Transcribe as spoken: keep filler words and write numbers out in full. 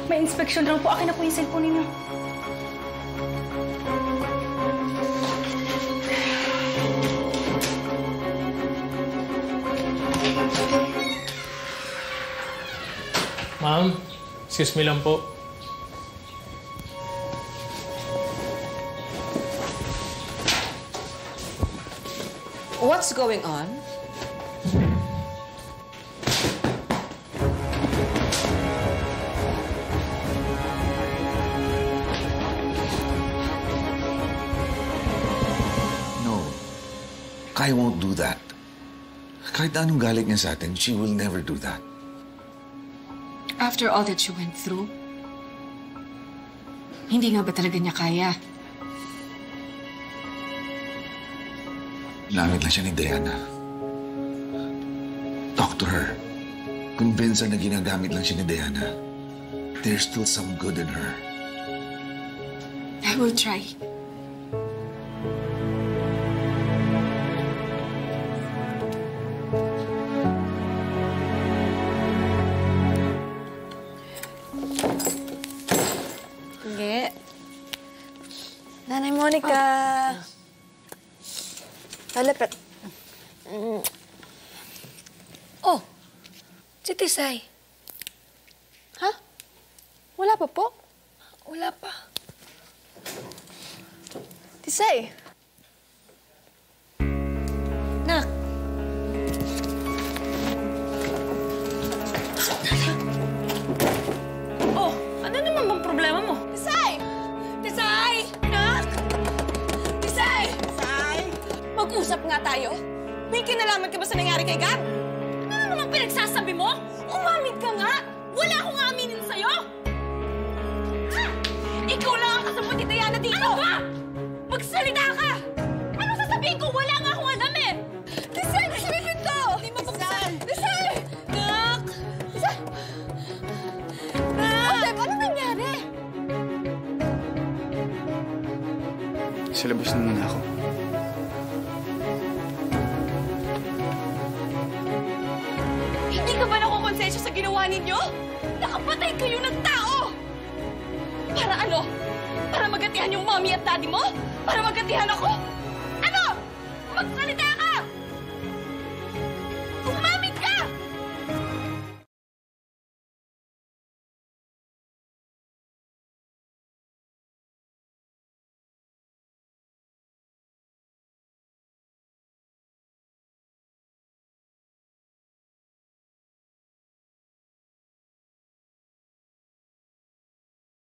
May inspection lang po. Akin na po yung cellphone ninyo. Ma'am, excuse me lang po. What's going on? No. Kai won't do that. Kahit anong galit niya sa atin, she will never do that. After all that she went through, hindi nga ba talaga niya kaya? Lamit lang siya ni Diana. Talk to her. Convince her na ginagamit lang siya ni Diana. There's still some good in her. I will try. Sige. Nanay Monica. Palapit. Mm. Oh, si Tisay. Ha? Wala pa po? Wala pa. Tisay. Nak. Oh, ano naman bang problema mo? Tisay! Tisay! Nak! Tisay! Tisay! Mag-usap nga tayo. May kinalaman ka ba sa nangyari kay Gab? Ano na naman pinagsasabi mo? Umamit ka nga! Wala akong aminin sa'yo! Ah! Ikaw lang ang kasabot ni Diana dito! Ano ba? Magsalita ka! Ano sasabihin ko? Wala nga akong alam eh! Tisay! Tisay dito! Hindi mabuksan! Tisay! Nak! Tisay! Nak! Otep, ano nangyari? Sa labas na muna ako. Hindi ka ba nakukonsensya sa ginawa ninyo? Nakapatay kayo ng tao! Para ano? Para magatihan yung mommy at daddy mo? Para magatihan ako?